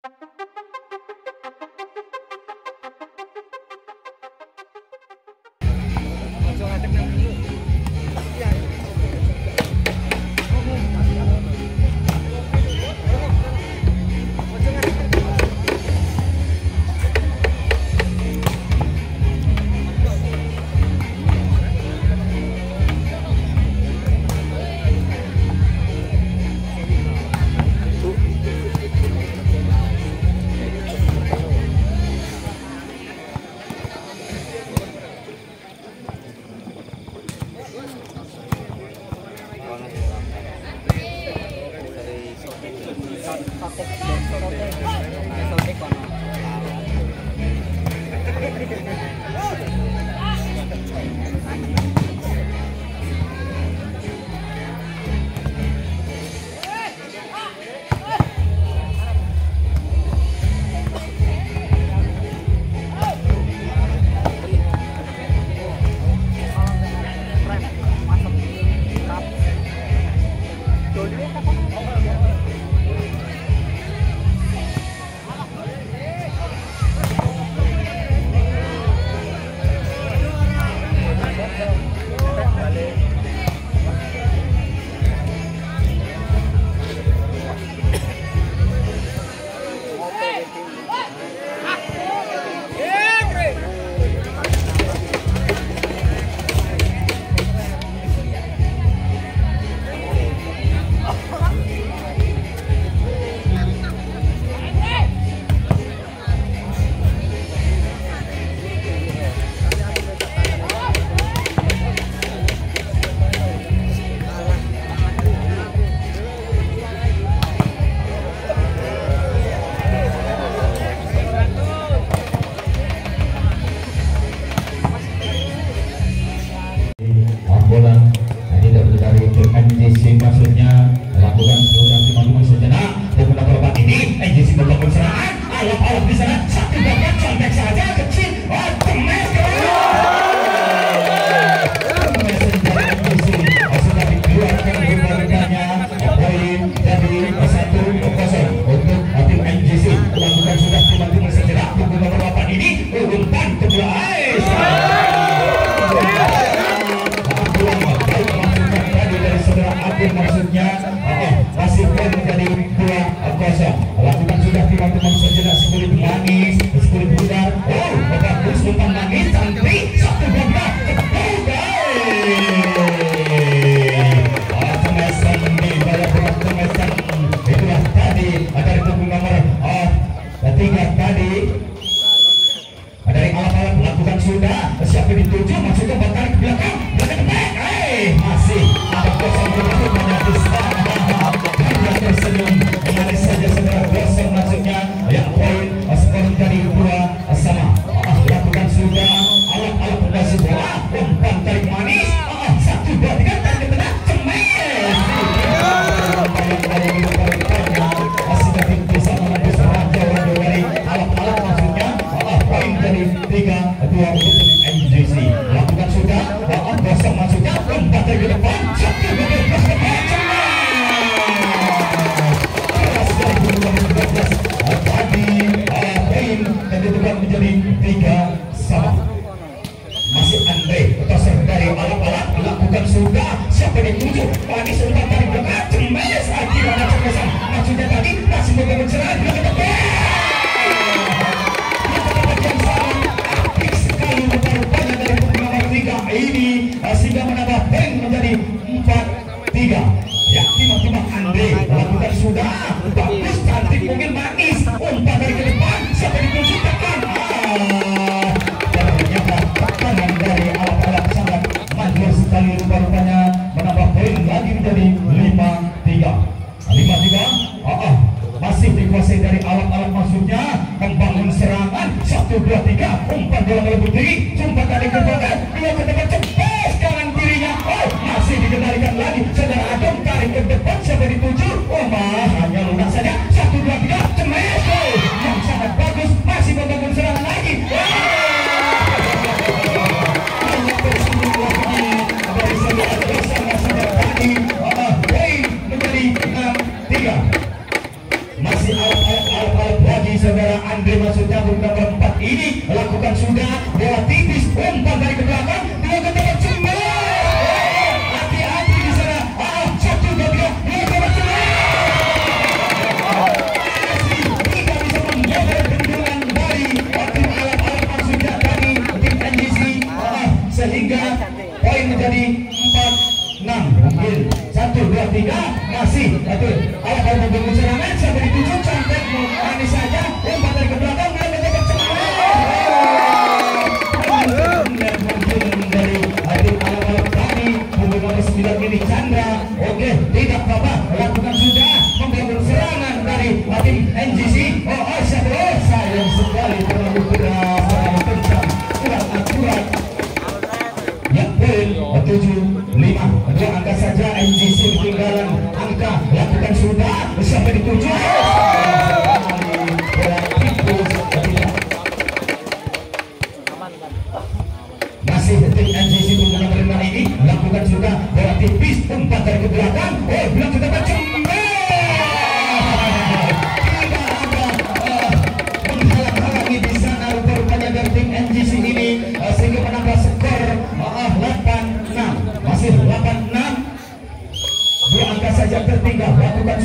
Masih alat-alat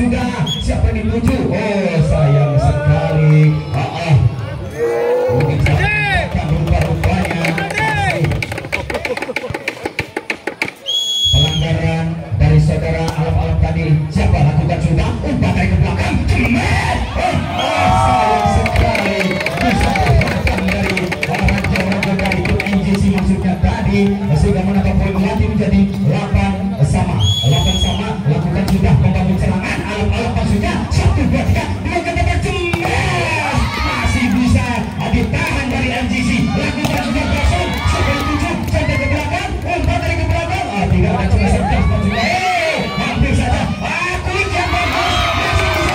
sudah. Siapa yang dituju? Oh, sayang sekali. Mungkin saja rupa-rupanya pelanggaran dari saudara Alap-Alap tadi. Siapa lakukan sudah? Umpan dari ke belakang. Cemet. Sayang sekali. Bisa diharapkan dari raja-raja dari tim NJC maksudnya tadi, sehingga menambah poin lagi menjadi 8 sama. Lakukan sudah membangun serangan. Alap-Alap maksudnya 1, 2, 3 dia kedepan. Cemet. Masih bisa ditahan dari NJC. Lakukan sudah kosong. Sampai 7 sampai ke belakang. Umpan dari ke belakang. Tidak ada cuma sertas maksudnya. Hampir saja. Kulit yang bagus. Masih bisa.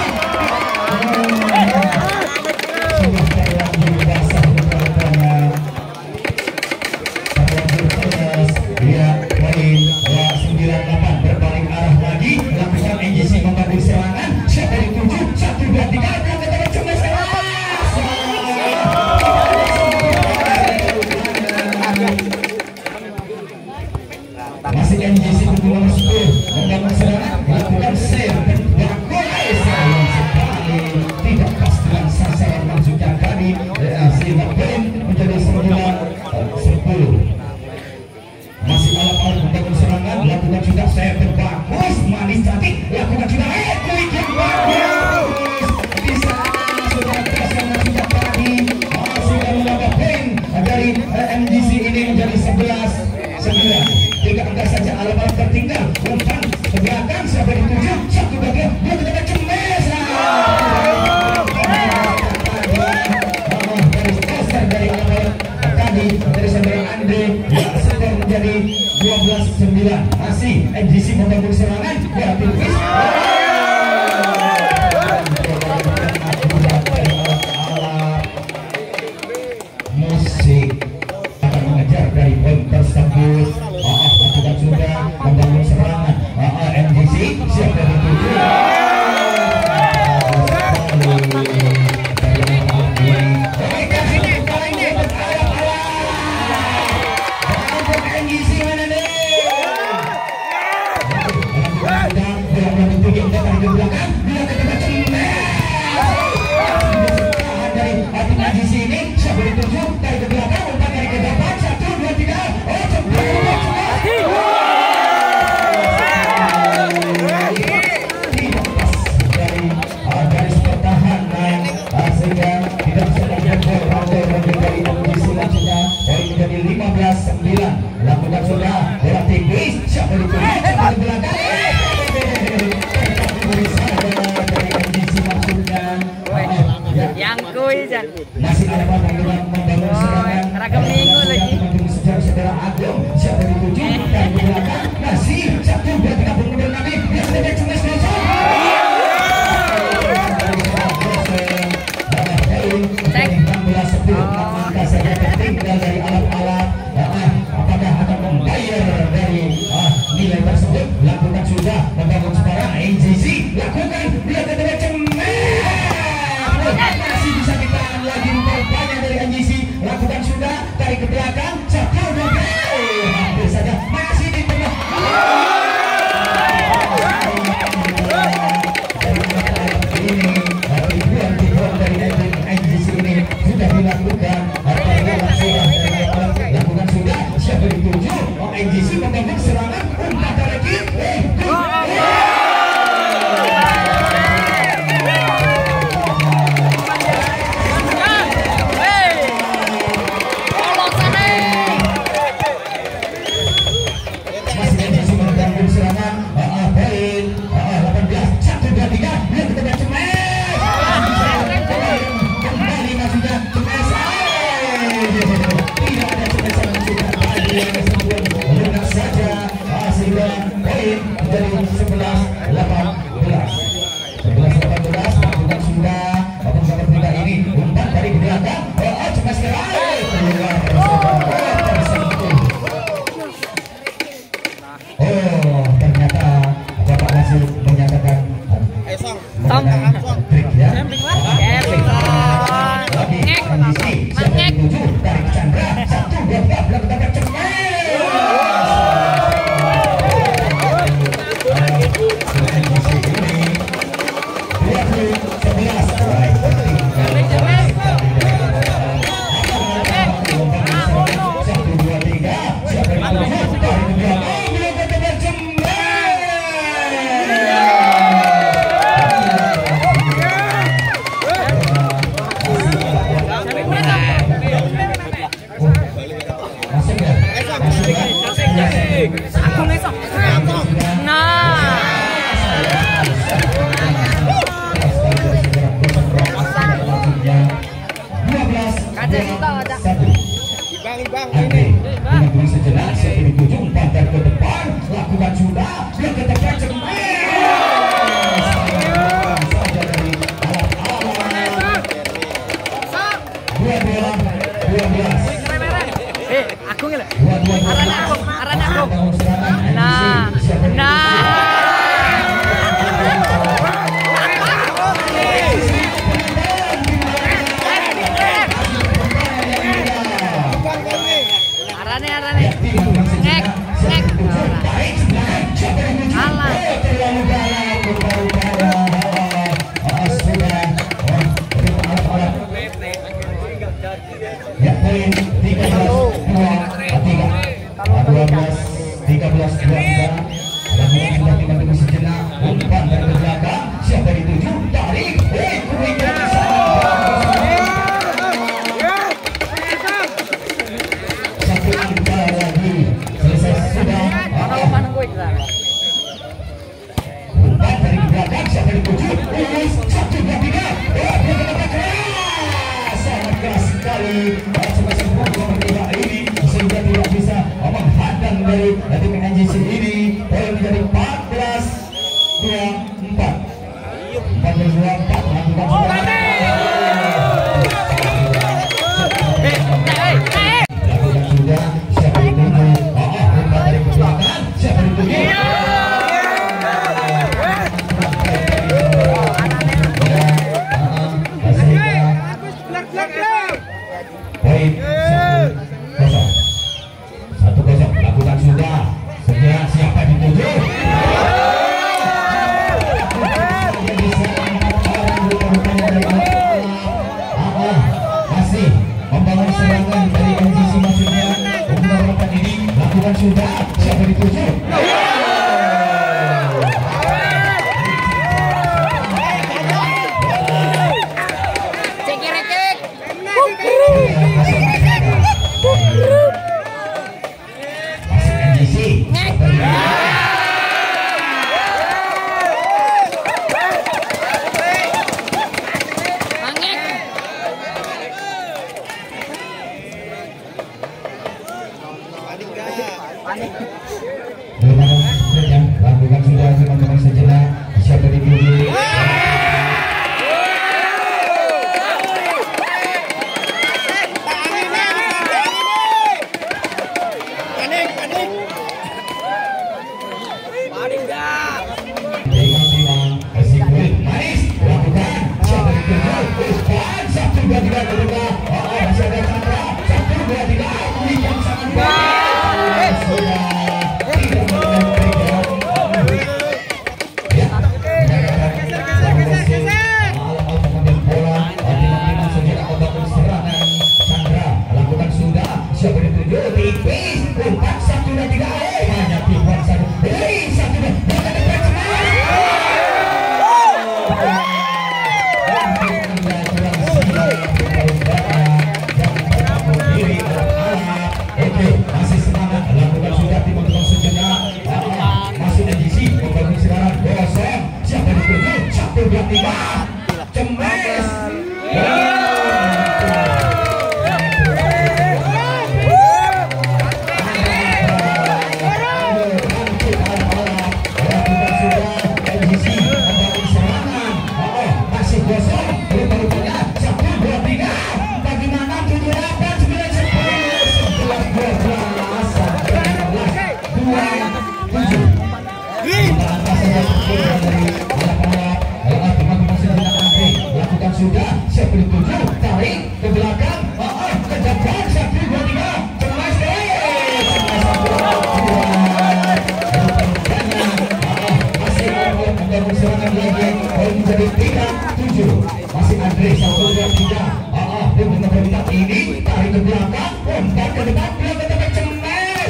Sudah terlanjur basah beberapanya. Terlanjur keras. Dia poin 98 berbalik arah lagi. Lakukan NJC membangun serangan. Siapa yang dituju? 1, 2, 3. Belakang cemas. Masih NJC untuk nomor 10 membangun serangan, melakukan save dan gol. Sayang sekali tidak pas dengan sasaran maksudnya tadi, sehingga poin menjadi 9-10. Masih Alap-Alap membangun serangan, lakukan sudah save bagus, manis cantik, lakukan sudah quick yang bagus. Bisa sudah pas maksudnya tadi, sehingga menambah poin dari NJC ini menjadi 11-9. Tidak ada saja Alap-Alap tertinggal. Umpan ke belakang. Siapa yang dituju? 1, 2, 3. Dia kedepan. Cemes. Garis dasar dari Alap-Alap tadi dari saudara Andre. Skor menjadi 12-9. Masih NJC membangun serangan. Ya, tipis. Musik akan mengejar dari poin tersebut. Lakukan sudah membangun serangan. NJC siapa yang dituju? Lakukan sudah bola tipis. Siapa dituju? Siapa di belakang? Dari NJC maksudnya. Yang kui jan. Masih ada membangun serangan. Ragam minggu lagi. Saudara Agung. Siapa dituju? Dari belakang. Masih 1, 2, 3 kemudian nanti dia sudah cemas kosong. Saja tertinggal dari Alap-Alap. Apakah akan membayar dari nilai tersebut? Lakukan sudah membangun sekarang. NJC lakukan. Dia kedepan. Cemas. Masih bisa ditahan lagi rupanya dari NJC. Lakukan sudah dari ke belakang. 1, 2, 3. Hampir saja. Masih di tengah. Ribuan dari NJC ini sudah dilakukan. Lakukan sudah. Siapa dituju? NJC membangun serangan. Umpan dari kiri. Ada juga ada. Bang ini. Dengan diri sejenak siapa dituju umpan dari ke depan lakukan sudah dia ke depan cemas. Saja dari alat-alat. 12. Aku ngelak. Arana aku. Nah. Arane. Ngek. Alah. Ya poin 13-2 lakukan tunggu sejenak umpan dari belakang siapa dituju tarik satu angka lagi selesai sudah umpan dari belakang siapa dituju 1-2-3 sangat keras sekali masing-masing pemain ini sehingga tidak bisa menghadang dari tim NJC ini. Poin menjadi 1-0 lakukan sudah segera siapa dituju masih membangun serangan dari NJC maksudnya untuk melakukan ini lakukan sudah siapa dituju lakukan sudah teman-teman sejenak siapa dituju sudah siapa dituju tarik ke belakang ke depan 1-2-3 cemas masih membangun serangan lagi poin menjadi 3-7 masih Andre 1-2-3 dia meminta ini tarik ke belakang umpan ke depan belakang ke cemas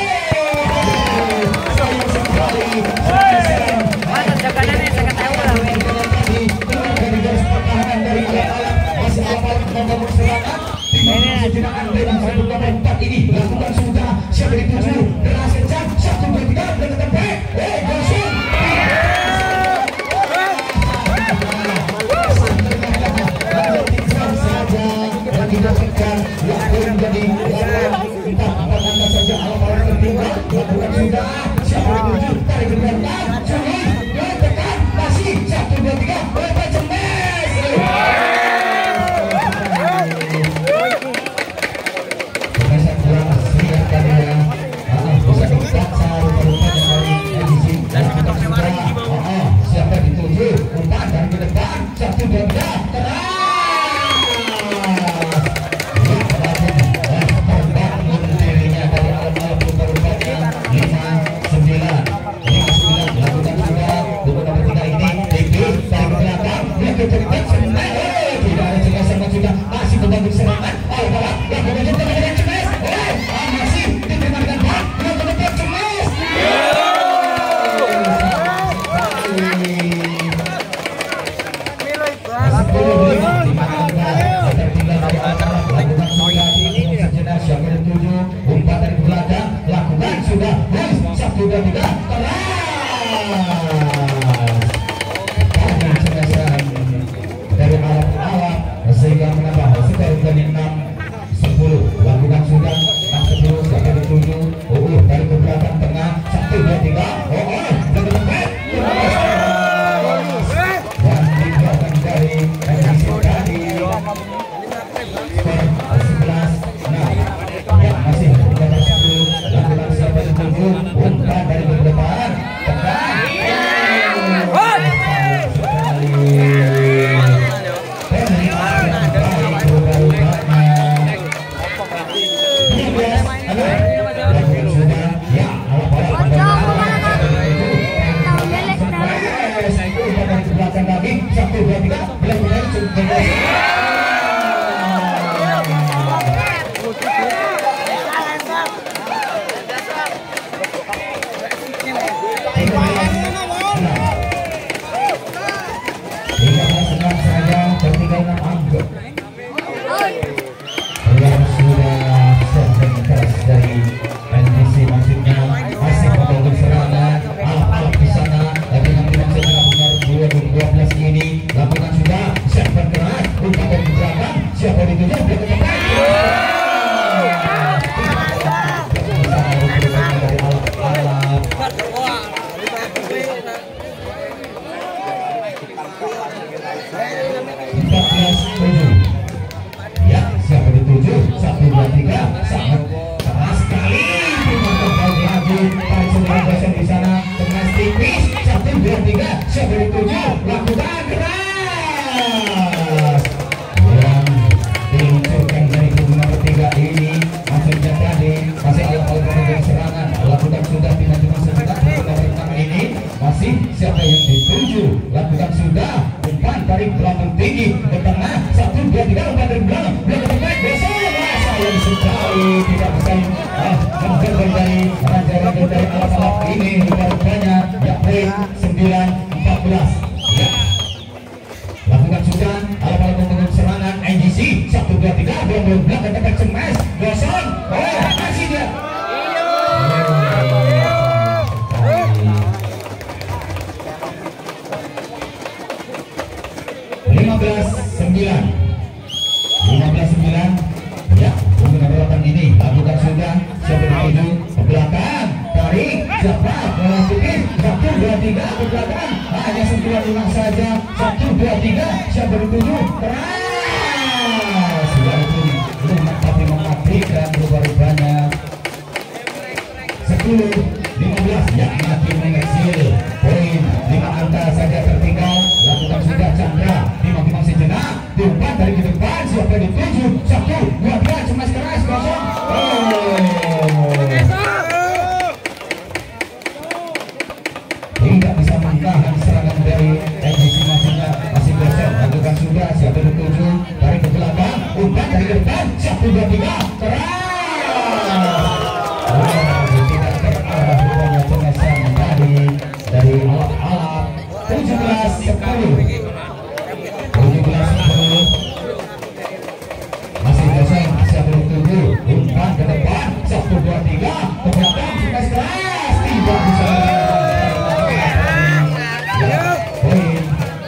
sayang sekali Mantap jawabannya saya tahu lah. dari alat-alat masih awal membangun serangan dimana sejenak Andre dan 1-2-4 ini lakukan sudah siapa dituju deras kencang 1-2-3 dan tetap baik langsung saja dan tidak tekan 2-3 keras. Karena cegasan dari alat-alat sehingga menambah skor menjadi 6-10. Lakukan sudah 6-10 sampai di 7. Dari ke belakang tengah 1-2-3. Dari depan. Dan di belakang dari Edisi tadi skor 11-6. Ya masih 3-10. Lakukan sampai di 7. Umpan dari ke depan tengah. Siapa yang dituju? Lakukan sudah. Umpan tarik belakang tinggi ke tengah. 1-2-3 umpan dari belakang. Belakang baik besar. Sayang sekali tidak bisa mengejar dari raja-raja dari alat-alat ini. Rupanya ya poin 9-14. Ya. Lakukan sudah. Alat-alat membangun serangan NGC. 1-2-3 belum belakang dekat cemas. Gosong. Masih dia. 15-9 ya untuk belakang ini lakukan sudah siapa dituju ke belakang tarik siapa bola tipis 1-2-3 ke belakang hanya sentuhan ulang saja 1-2-3 siapa dituju keras sudah itu belum tapi mematikan rupanya 10-15 ya makin mengecil poin 5 angka saja tertinggal lakukan sudah Chandra dimang sejenak diumpan dari ke depan siapa dituju 1-2-3 cemas keras kosong tidak bisa menahan serangan dari NGC masih gosong lakukan sudah siapa dituju dari ke belakang umpan dari ke depan 1-2-3 keras tidak terarah rupanya cegasan dari alat-alat 17-10 masih kosong siapa dituju umpan ke depan 1-2-3 ke belakang cemas keras tidak bisa poin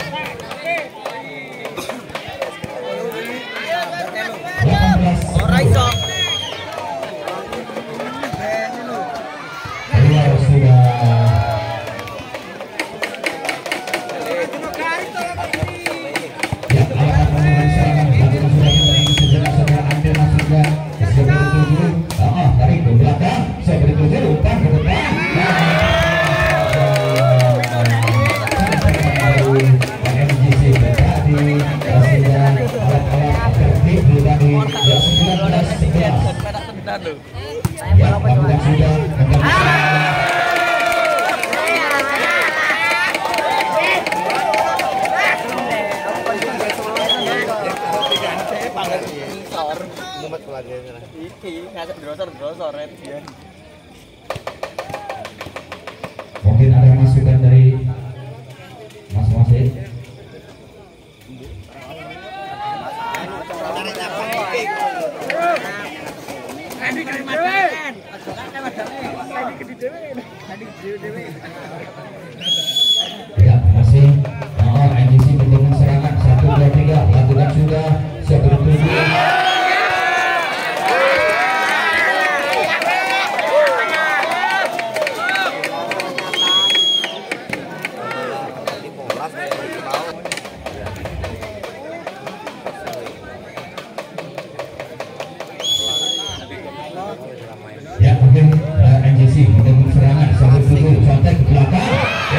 iki ngajak grosor dia. Mungkin ada masukan dari Mas Wasit. Ini Ya, masih NGC bergabung serangan 1, 2, 3 lakukan sudah siap bertuju. Ya, mungkin NGC bergabung serangan 1, 2, contek ke belakang.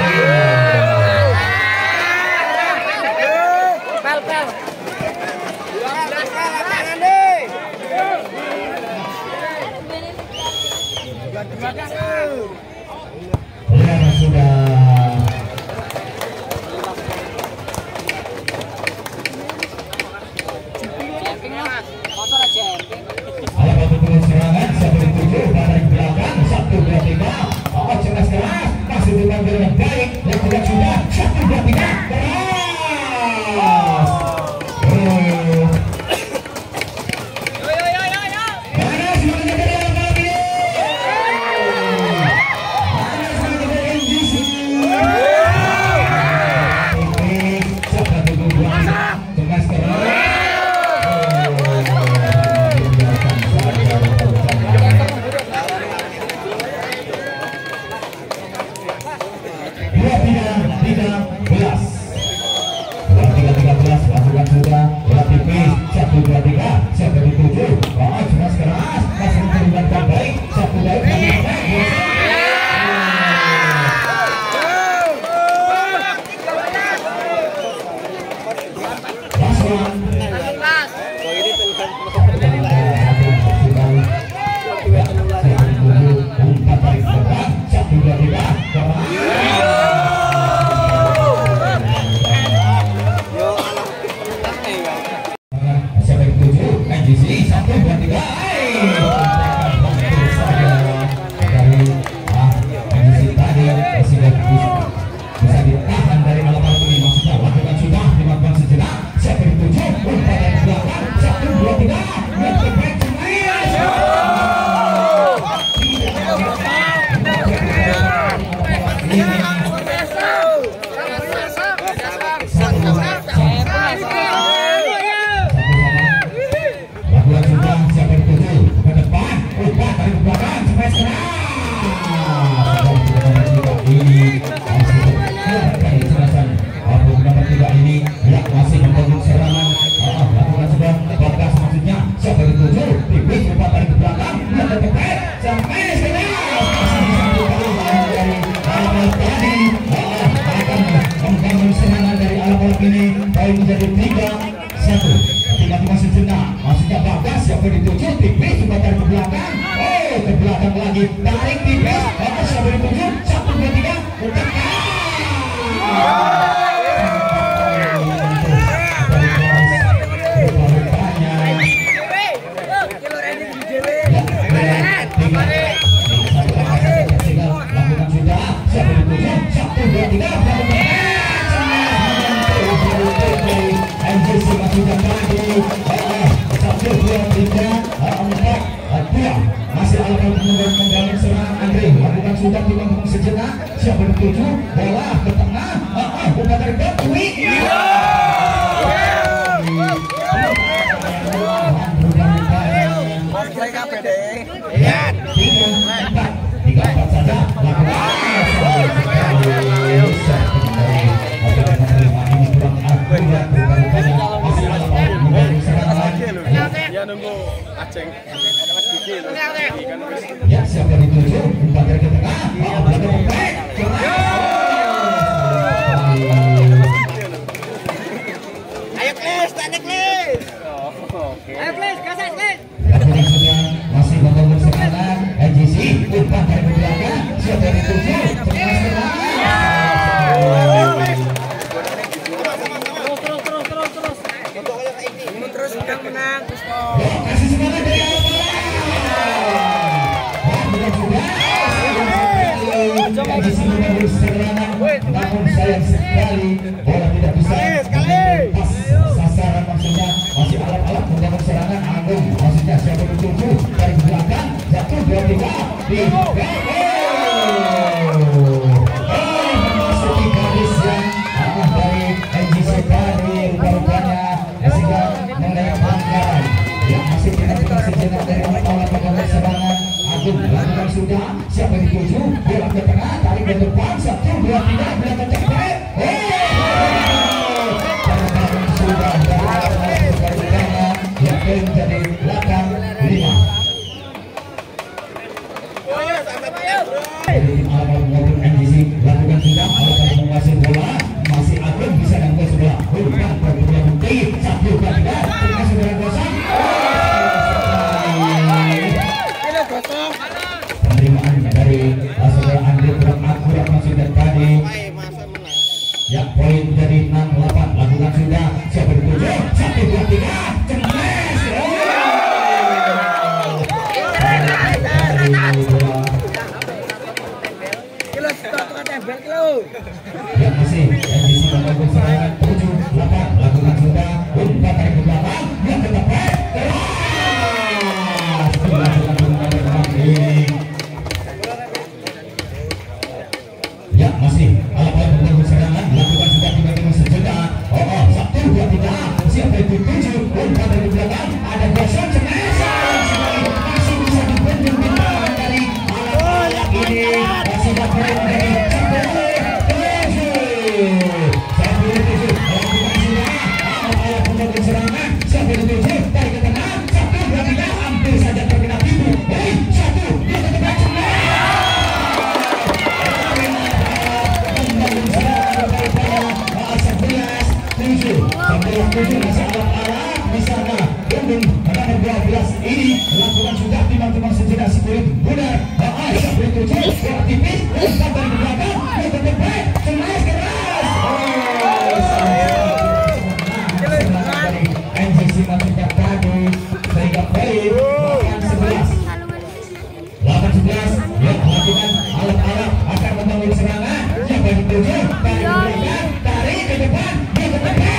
Ya, sudah. Alat bergabung serangan 1, 7 dari belakang 1, 2, 3. Oh, cepat keras masih dipanggil dengan baik. Lakukan sudah 1, 2, 3 keras. Menjadi 3-1 tiba-tiba sejenak maksudnya Bagas siapa dituju tipis coba tarik ke belakang ke belakang lagi tarik tipis Bagas siapa dituju 1, 2, 3 tekan lakukan sudah siapa dituju 1, 2, 3 NGC masih terjadi 1, 2, 3 4 2 masih alat menggabung serangan Andre lakukan sudah dibangun sejenak siapa dituju bola ke tengah bukan dari Batui tiga empat saja ya nunggu aceng ya siapa dituju umpan dari ke tengah ayo Klis tarik Klis ayo Klis kasih Klis masih membangun serangan NGC umpan dari ke belakang siapa dituju terus menang menang kasih semangat dari NGC membangun serangan namun sayang sekali bola tidak bisa pas sasaran maksudnya masih alat-alat membangun serangan Agung maksudnya siapa dituju dari belakang 1, 2, 3 di memasuki garis yang dari NGC tadi rupanya sehingga mengenai pelanggaran yang masih tidak sejenak dari awal pegawai serangan. Agung melakukan sudah, siapa yang dituju belakang ke tengah, tarik ke depan, 1, 2, 3 belakang cepat. Sudah dari menjadi belakang 5. Maupun NGC lakukan sudah akan menguasai bola, masih Agung bisa dan sudah bukan perbuatan bukti 1, 2, 3 tengah saudara gosong. Penerimaan dari saudara Andri kurang akurat masih dari tadi. Ya, poin menjadi 6-8. Lakukan sudah, siapa dituju 1, 2, 3 cemes. Ya, masih NGC melakukan serangan 7, 8. Lakukan sudah, umpan tarik ke belakang, yang ke depan, keras. Ya, masih alat-alat melakukan serangan, lakukan sudah tiba-tiba sejenak. 1, 2, 3 siapa yang dituju, umpan tarik ke belakang, ada gosong cemes. Masih bisa dibendung bintang dari alat-alat ini. Masih dapat dari ini lakukan sudah timang-timang sejenak sekurit mudah. Sebelum tujuh tipis umpan dari belakang yang terdepan cemas keras. Dari NGC Maksudnya tadi sehingga poin 8-11. Ya, lakukan alat-alat akan membangun serangan. Yang bagi tujuh tarik ke belakang, tarik ke depan, yang ke depan.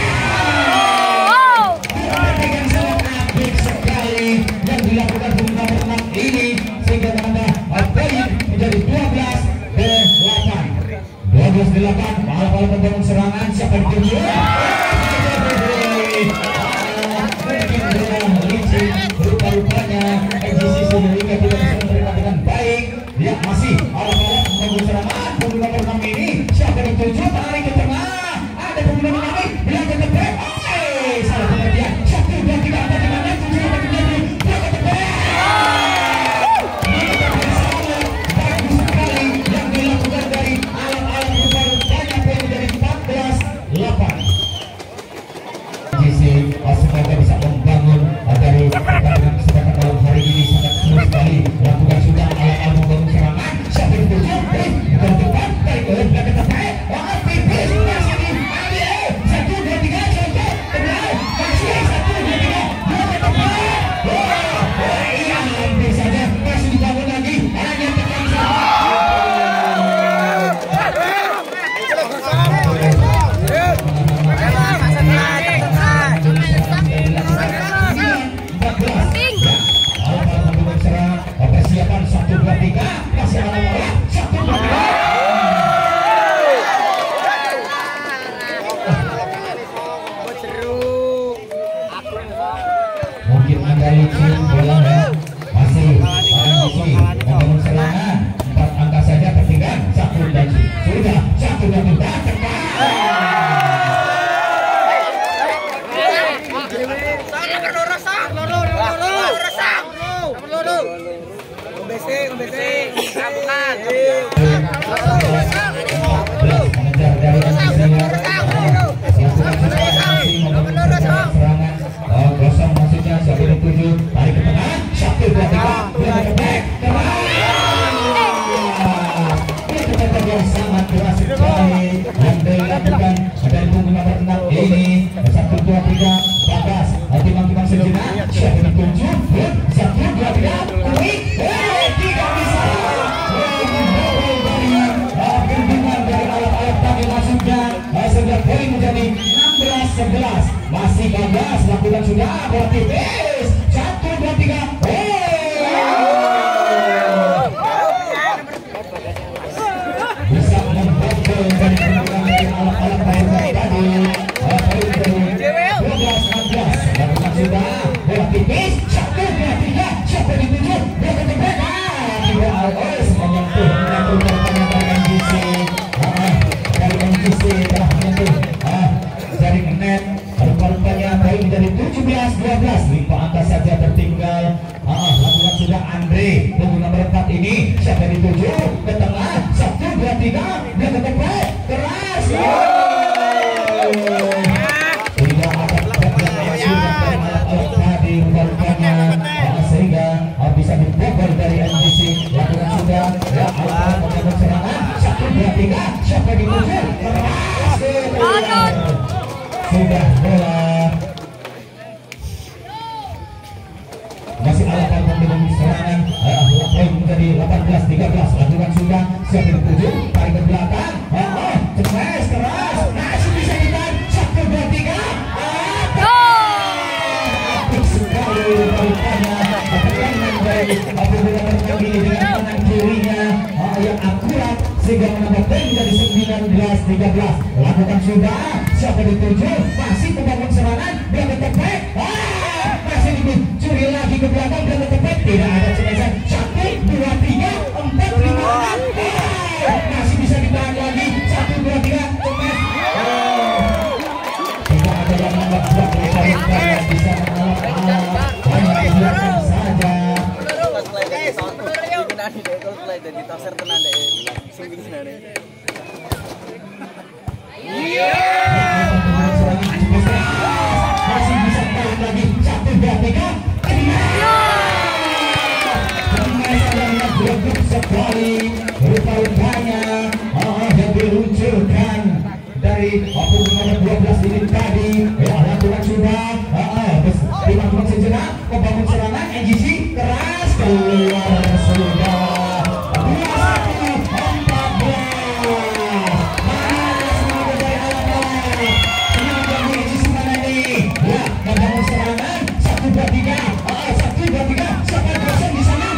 Yang dilakukan nomor 6 ini sehingga tanda poin menjadi 12-8. 12-8. Malah membangun serangan, siapa yang dituju? Rupa-rupanya NGC sehingga tidak bisa menerima dengan baik. Ya, masih alat-alat membangun serangan. Pemain nomor 6 ini siapa yang dituju? Tarik ke tengah, ada pemain nomor 6 bilang ke depan. Salah pengertian. 1, 2, 3 apa dimana? Semoga bisa membangun dari pertandingan kesempatan malam hari ini sangat seru sekali. Lakukan sudah alat-alat membangun serangan. Siapa yang dituju? Bukan depan, tarik ke belakang tepat. Tipis masih di ambil. 1, 2, 3 contoh. Kemudian masih 1, 2, 3 dua ke depan. Iya, hampir saja masih dibangun lagi. Hanya tekan saja. Persiapan 1, 2, 3 masih ada bola 1, 2, 3 mungkin Anda licin bola masih NGC membangun serangan 4 angka saja ketinggalan 1 dan sudah 1, 2, 3 tekan. Kosong maksudnya siapa yang dituju tarik ke tengah 1, 2, 3 belakang ke back itu tempat yang sangat keras sekali yang dilakukan dari punggung nomor 6 ini 1, 2, 3 bagas timang-timang sejenak siapa yang dituju 1, 2, 3 quick tidak bisa dari Limpa angka saja tertinggal. Lakukan sudah Andre punggung nomor 4 ini. Siapa yang dituju ke tengah? 1, 2, 3. Dia ke tepat keras. Tidak ada truk yang masuk dari alat-alat tadi rupanya, sehingga bisa dibobol dari NGC. Lakukan sudah ya alat melakukan serangan. 1, 2, 3. Siapa yang dituju? Keras. Sudah bola. Masih alat dengan serangan. Poin menjadi 18-13. Lakukan sudah. Siapa yang dituju? Tarik ke belakang. Cemas keras. Masih bisa ditahan. 1, 2, 3. Apik sekali rupanya. Pertandingan dari apabila terjadi dengan tangan kirinya yang akurat sehingga menambah poin menjadi 19-13. Lakukan sudah. Siapa dituju? Masih membangun serangan. Dia tetap masih dicuri lagi ke belakang dan tetap tidak ada cemesan. 1, 2, 3, 4, 5. Masih bisa ditahan lagi. 1, 2, 3. Cemes. Tidak ada yang menambah blok yang bisa mengalah. Hanya dibiarkan saja. Masih bisa tahan lagi. 1, 2, 3. Berguk sekali rupa-rupanya yang diluncurkan dari punggung nomor 12 ini tadi. Lakukan sudah dibangun sejenak membangun serangan. NGC keras keluar sudah. 21-14. Mana semangat dari alat-alat semangat dari NGC mana ini? Ya, membangun serangan. 1, 2, 3. 1, 2, 3. Siapa kosong di sana?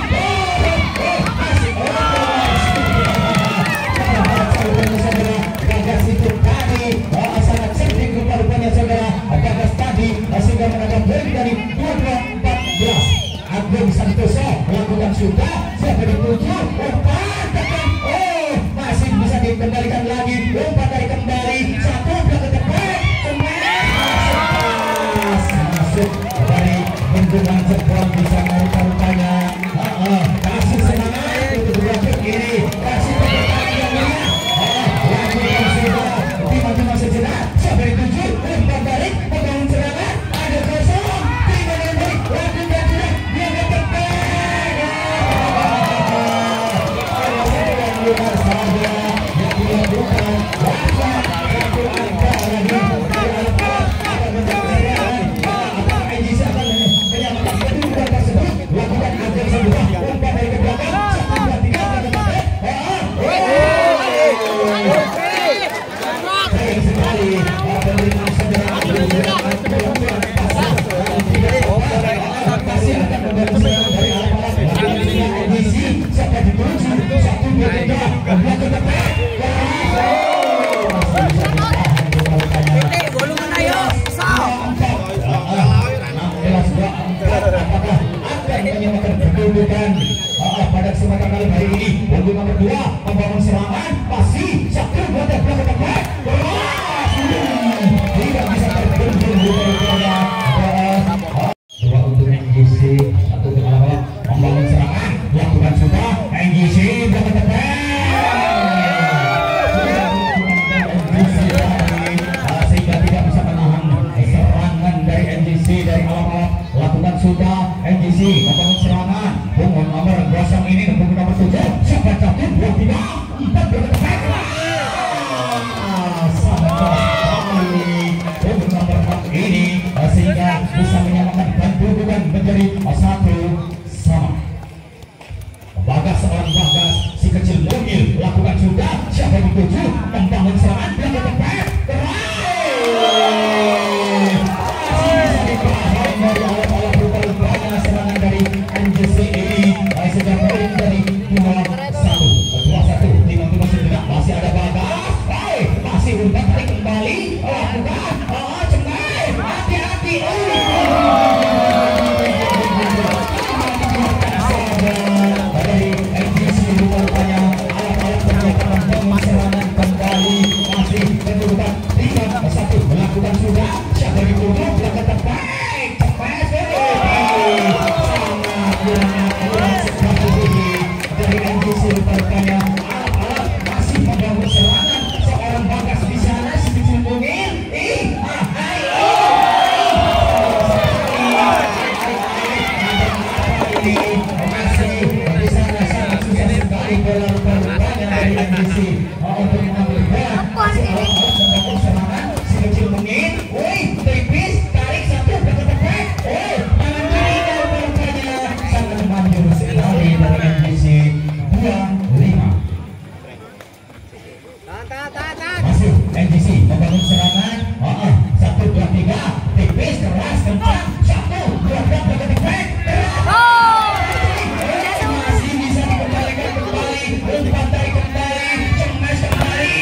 Gagas itu tadi sangat cerdik rupa-rupanya saudara. Gagas tadi sehingga menangkap poin dari 22-14. Agung Santoso melakukan sudah. Siapa dituju? Umpan tekan. Masih bisa dikembalikan lagi. Umpan dari kembali. 1 blok tepat. Masuk dari bendungan jebol di sana rupa-rupanya. Kasih semangat untuk dua blok ini. Kasih pertandingan yang mulia. Lakukan sudah. Timah-timah sejenak. Siapa dituju? Umpan balik. Membangun serangan. Ada kosong. Timah yang baik. Lakukan sudah. Dia bertepat. Yang luar saja. Yang dilakukan. Satu angka lagi. Akan menjadi serangan. Apakah NGC akan menyamakan kedudukan tersebut? Lakukan ajar sebuah. Umpan dari ke belakang. 1, 2, 3. Sayang sekali pemberian saudara masih akan membantu serangan dari alat-alat NGC. Siapa dituju? 1, 2, 3. Belakang tepat. Apakah akan menyamakan kedudukan pada kesempatan kali hari ini? Punggung nomor 2 membangun serangan. Pasti 1, 2, 3. Belakang tepat. Tidak bisa terbentur rupanya. 2 untuk NGC, 1 untuk alat-alat membangun serangan. Lakukan sudah. NGC belakang tepat. Sehingga tidak bisa menahan serangan dari NGC dari alat-alat. Lakukan sudah. NGC membangun serangan. Punggung nomor 0 ini punggung nomor 7. Siapa 1, 2, 3, 4 belakang tepat. Punggung nomor 4 ini sehingga bisa menyamakan kedudukan menjadi 1-1. Bagas seorang Bagas si kecil mungil lakukan sudah. Siapa yang dituju? Membangun serangan belakang tepat. Bisa ditahan dari alat-alat rupa-rupanya serangan dari NGC ini. Sejak poin dari 2-1. Timah-timah sejenak masih ada Bagas. Masih umpan tarik kembali. Lakukan. Cengai. Hati-hati. NGC untuk mengambil bola. Masih alat-alat membangun serangan. Si kecil mungkin, tipis, tarik satu ke depan. Tangan kiri dan berupaya sangat maju sekali dari NGC 25. Masuk NGC membangun serangan. 1, 2, 3, tipis, keras, kencang. 1, 2, 3 ke depan. Masih bisa dikembalikan kembali. Umpan tarik kembali, cemas kembali.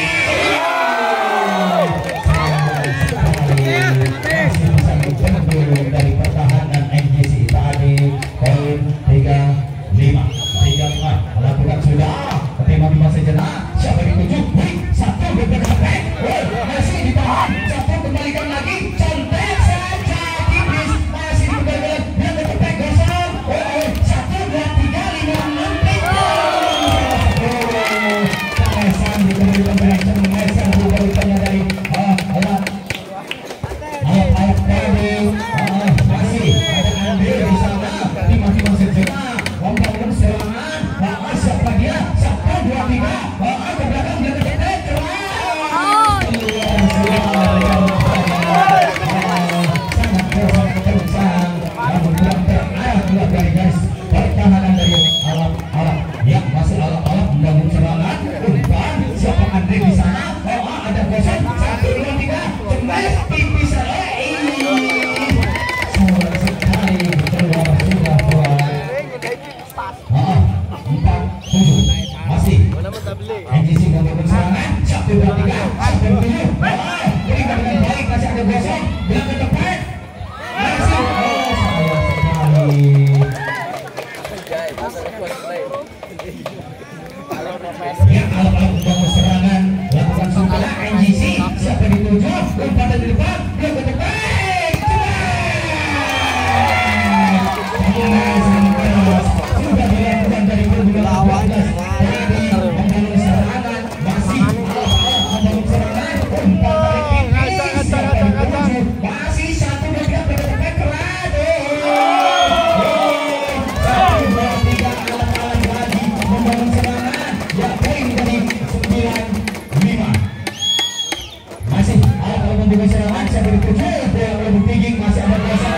Masih bisa dikembali dari pertahanan NGC tadi. Poin 35. Lakukan sudah. Ketimbang di masa jenak. Siapa dituju? Satu beberapa back. Masih ditahan. Satu kembalikan lagi. Contek saja tipis. Masih dikembalikan. Yang berdepan gosong. 1, 2, 3, 5, 6 Kemesan dikembalikan dengan kemesan dikembalikannya dari alat tadi. Masih ada Andre di sana. Timbang sejenak. Membangun serangan. Siapa dia? 1, 2, 3. Ke belakang dia terdekat. Sangat kencang. Namun belum terarah dua kali guys. Pertahanan dari alat-alat. Ya, masih alat-alat membangun serangan. Umpan. Siapa Andre di sana? Ada kosong. 1, 2, 3. Cemas tipis. Sulit sekali keluar sudah keluar. 4, 7. Masih NGC membangun serangan. 1, 2, 3. 1, 2, 7. Berikan dengan baik. Masih ada gosong. Bilang ke depan. Masih. Sayang sekali. Ya, alat-alat membangun serangan. Lakukan sudah NGC. Siapa dituju? Umpan dari depan. Bilang ke depan. Sudah dilakukan dari perbulan 14. Tadi membangun serangan. Masih alat-alat membangun serangan. Umpan tarik tipis. Siapa dituju? Masih 1, 2, 3 ke depan keras. 1, 2, 3 alat-alat lagi membangun serangan. Ya, poin dari 9-5. Masih alat-alat membangun serangan. Siapa dituju? Bola lebih tinggi. Masih ada kosong.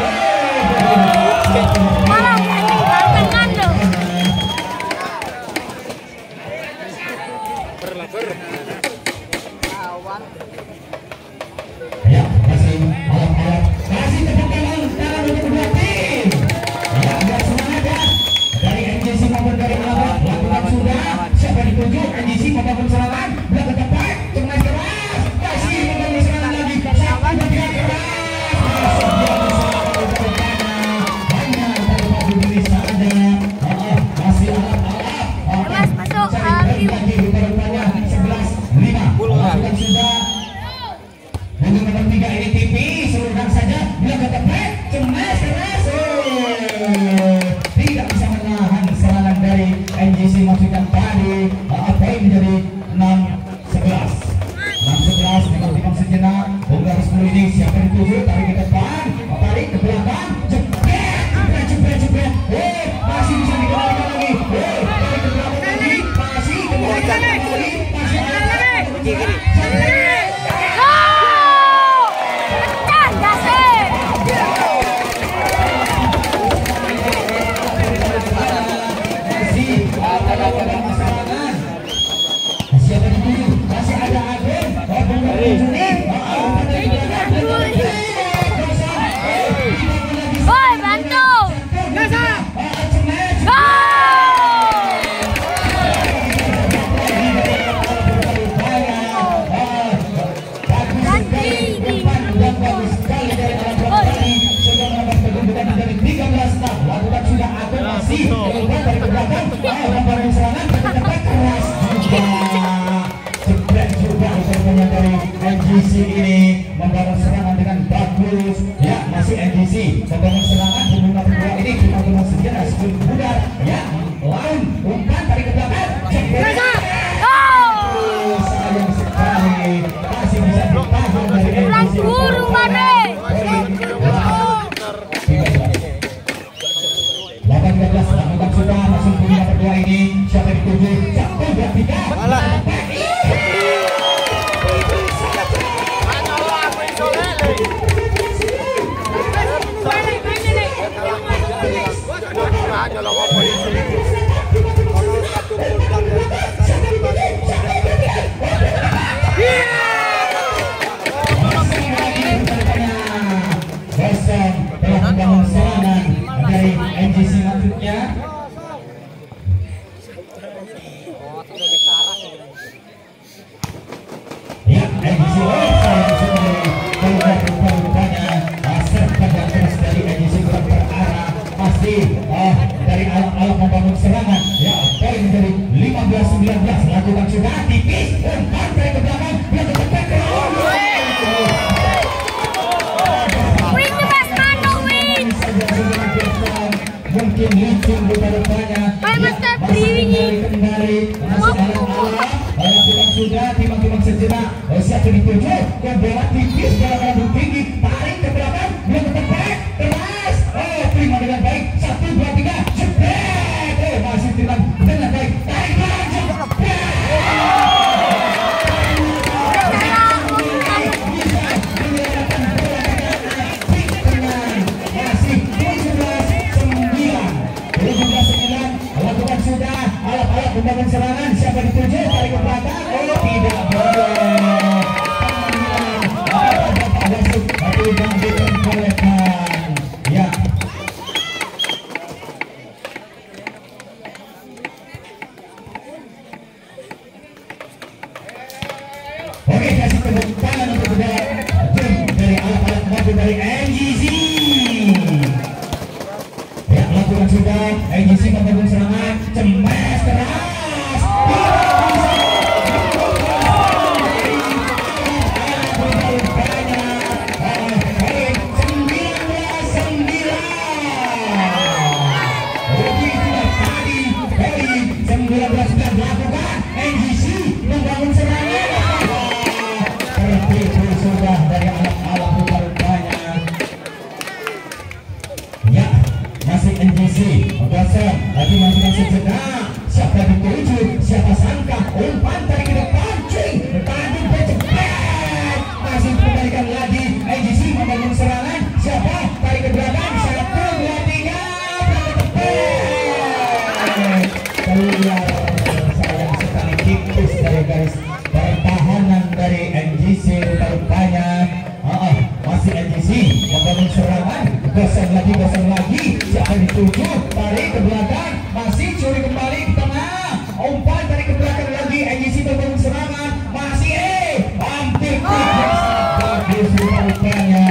Ya, masih alat-alat. Masih tepuk tangan untuk kedua tim. Ya, agak semangat ya. Dari NGC maupun dari alat. Lakukan sudah. Siapa dituju? NGC membangun serangan. Belah ke depan. Cemas keras. Masih membangun serangan lagi. 1, 2, 3 keras. Hanya terlepas diri saja. Masih alat-alat. Cari lagi rupanya 11-5. Lakukan sudah. Untuk nomor 3 ini tipis, seluruhkan saja. Bila ke depan, cemas keras. Tidak bisa menahan serangan dari NGC maksudkan tadi. Poin menjadi 6-11. 6-11 dengan timang sejenak. Bongkar 10 ini siapa dituju? Tarik ke depan, tarik ke belakang. Jepret. Masih bisa dikembalikan lagi. Tarik ke belakang lagi. Masih kembalikan lagi. Masih ada. Siapa dituju? Masih ada Agen. Bantu. NGC ini membangun serangan dengan bagus. Ya, masih NGC membangun serangan. Pembunuh kedua ini kita membangun sejarah sebelum pudar. Ya, lawan umpan tarik ke belakang. Sayang sekali masih bisa ditahan dari NGC. 18 lakukan sudah langsung pembunuh kedua ini. Siapa yang dituju? 1, 2, 3. nyolong apa di sini? Kalau satu gudang dari membangun serangan dari MGC maksudnya. Ya, MGC rupanya serta terus dari MGC berarah masih dari alam-alam membangun serangan. Ya, poin dari 15-19 lakukan sudah tipis umpan dari ke belakang yang terdekat ke mungkin licin rupanya masih kembali masih alam-alam lakukan sudah timbang-timbang sejenak siapa dituju ke bola tipis dalam lambung tinggi tarik ke belakang belum tepat keras terima dengan baik 1, 2, 3 jebret masih dengan baik tarik lagi membangun serangan siapa dituju tarik ke belakang tidak boleh masuk tapi diperbolehkan ya. Oke, kasih tepuk tangan untuk saudara dari alat-alat maju dari MGC ya. Lakukan sudah MGC membangun serangan cemas keras lagi maju sejenak siapa dituju siapa sangka umpan tarik ke depan cuy tadi bercepat masih kembalikan lagi MGC membangun serangan siapa tarik ke belakang 1, 2, 3 keluar sayang sekali tipis dari garis pertahanan dari MGC rupanya masih MGC membangun serangan gosong lagi siapa dituju tarik ke belakang masih curi kembali ke tengah umpan tarik ke belakang lagi MGC membangun serangan masih hampir bagus rupanya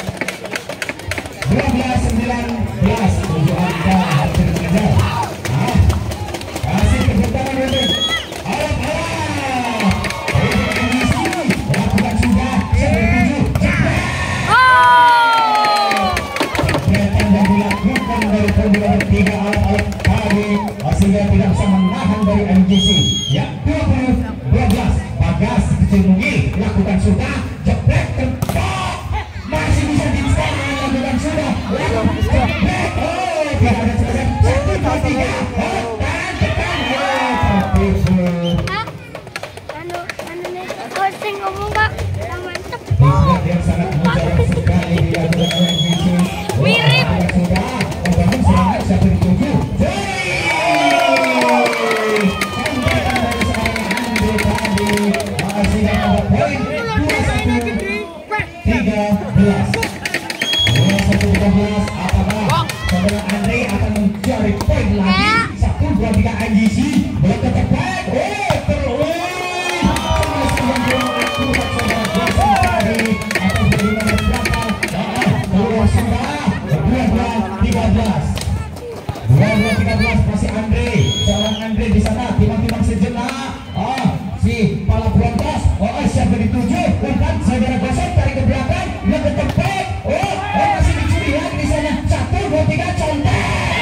12-19 tujuh angka hampir mengejar kasih kebetulan dari alat-alat MGC lakukan sudah siapa dituju dari pembinaan 3 alat-alat tadi sehingga tidak bisa menahan dari MGC ya. 20-12 Bagas kecil mungil lakukan sudah jebret tembak masih bisa diinstal lakukan sudah jebret tidak ada selesai 1, 2, 3 yang sangat mujarab sekali dilakukan oleh MGC mirip sudah membangun serangan siapa dituju poin 21-13 apakah saudara Andre akan mencari poin lagi 1, 2, 3 MGC belum tepat masih Andre, seorang Andre di sana timbang-timbang sejenak. Si pala Brontos, siapa dituju? Umpan saudara gosok tarik ke belakang, yang ke tempat. Masih dicuri lagi di sana. 1, 2, 3 contek.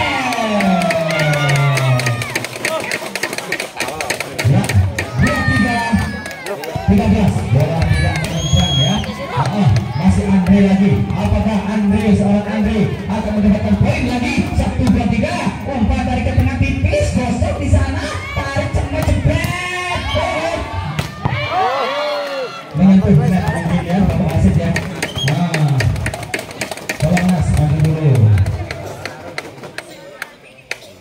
Ya, 23-13. Bola tidak menentang ya. Masih Andre lagi. Apakah Andre, seorang Andre akan mendapatkan poin lagi? 1, 2, 3. Umpan dari ke tengah tipis, gosok di sana, tarik cepat jebret. Menyentuh net mungkin ya, Bapak Asid ya. Tolong Mas, maju dulu.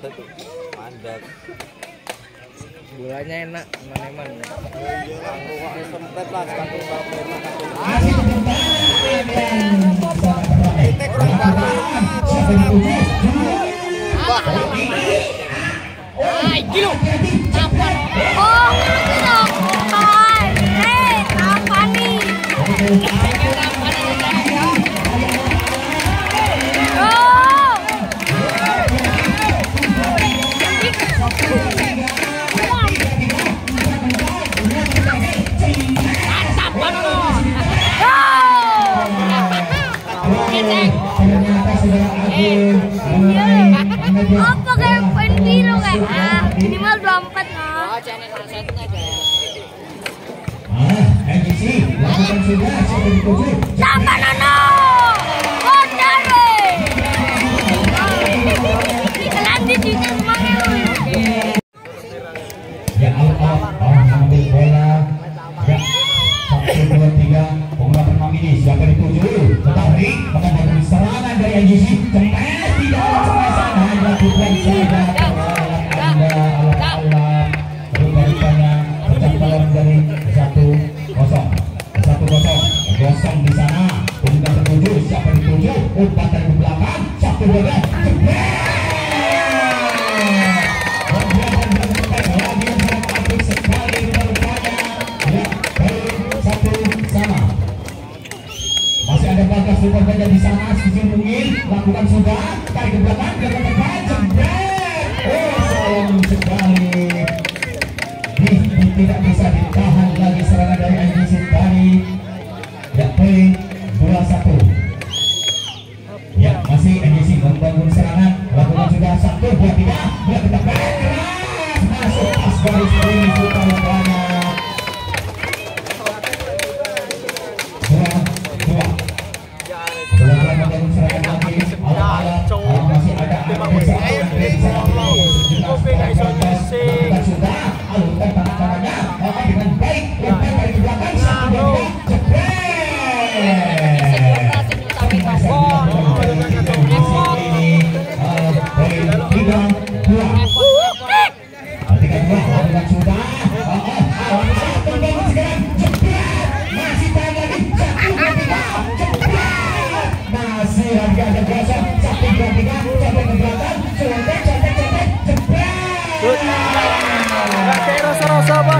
tuh. Mandat. Bolanya enak, eman-eman. Sempet lah satu kilo. Oh, apa nih? Apa kayak poin biru kan? Minimal 24 lah. Sama Nono. Kondare. Kelanjut juga semangat. Ya Allah, mengambil bola. Ya, 1, 2, 3. Pengumpulan Mamini siapa dituju? Tetapi mengambil serangan dari AGC. Cepat tidak sana dilakukan saja. Allah. Rupanya pecah telur dari 1-0. 1-0. Gosong di sana. Pengumpulan tertuju siapa dituju? Umpan dari belakang. 1-2. Masih ada bagas superbanda di sana, sisi mungkin lakukan sudah tarik ke belakang ke depan jebret. Oh sayang sekali, tidak bisa ditahan lagi serangan dari AGC tadi. Ya poin 2-1. Ya masih AGC membangun serangan, lakukan sudah 1, 2, 3, dia ke depan keras masuk pas garis finish superbanda. Rasa-rasa Pak.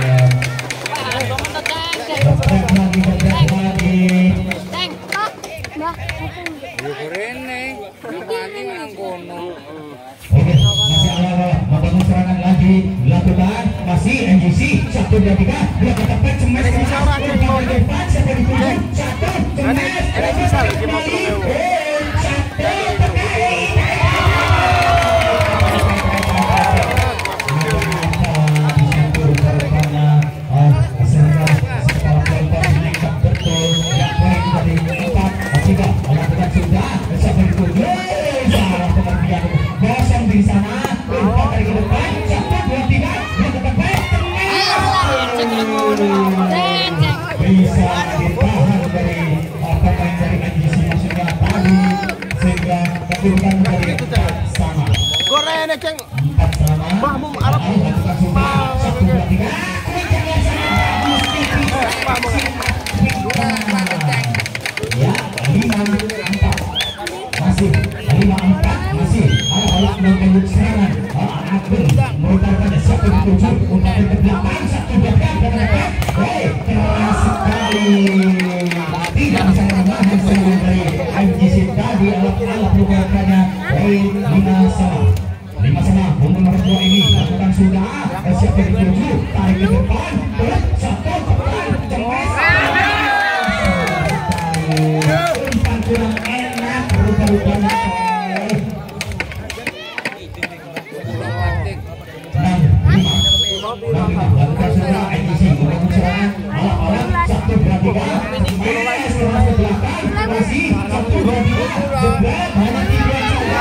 Masih awal membangun serangan lagi dilakukan, masih NGC 1, 2, 3 dia ketepat cemas ke depan siapa dituju 1 di sana, dari ke depan, 1, 2, 3 dia ketepat bisa ditahan dari pemain dari NGC maksudnya tadi sehingga kedudukan menjadi sama. Goreng ceng. 4 sama. Mahmum Arab. 1, 2, 3. Ya, 5-4. Masih 5-4 masih alat menembus serangan. Akun merupakan satu dituju untuk ke belakang 1, 2, 3 keras sekali. Tidak bisa menahan serangan dari NGC tadi. Alat merupakannya poin 5 sama. 5 sama. Untuk nomor 2 ini lakukan sudah siapa dituju tarik ke depan 1 tekan cemas. Umpan kurang enak rupa-rupanya. Lakukan sudah NGC membangun serangan alat-alat 1, 2, 3 setelah ke belakang masih 1, 2, 3 jebret hanya 3 saja.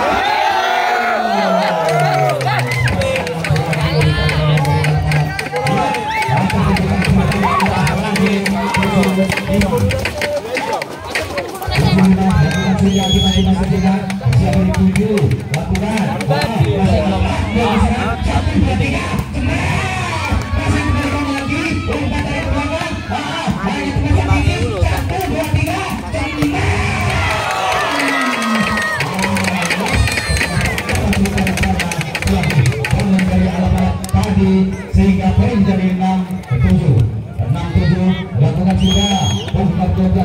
Siapa dituju lakukan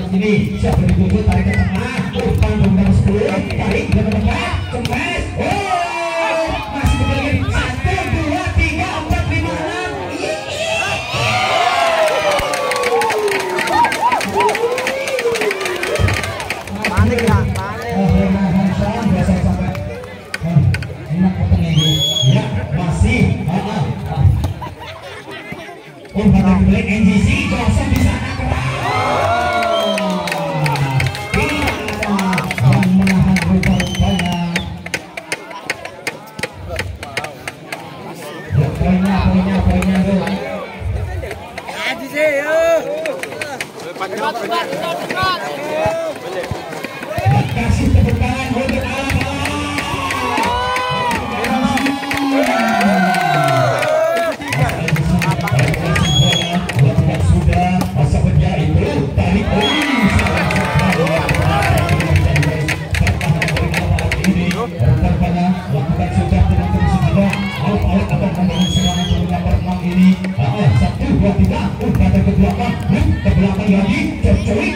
ini siapa dituju tarik ke tengah umpan nomor 10 tarik ke depan cemes masih kembali 1 2 3 4 5 6 Panik ya, ya masih umpan dari NGC kosong di sana kasih tepuk tangan untuk sudah masa penjara itu tarik lakukan sudah dengan kondisi juga out akan membangun serangan nomor 6 ini 1 2 3 umpan ke belakang ke belakang lagi cocolik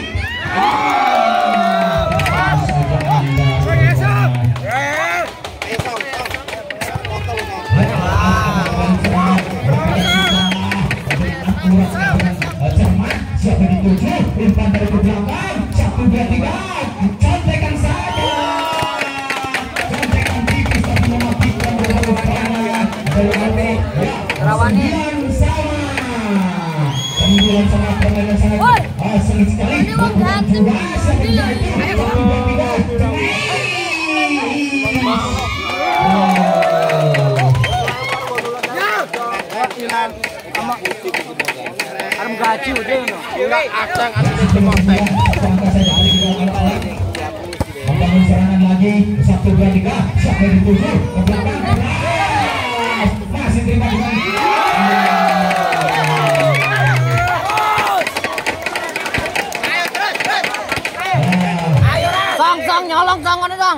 siapa dituju umpan dari ke belakang 1 2 3 contekan saja contekan tipis tapi mematikan Rawani sembilan sama permainan sangat sengit sekali gaji udah enggak acang ada di kontek membangun serangan lagi 1 2 3 siapa dituju ke belakang masih terima dengan Song nyolong song mana dong?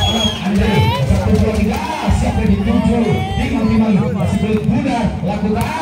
siapa dituju masih belum mudah lakukan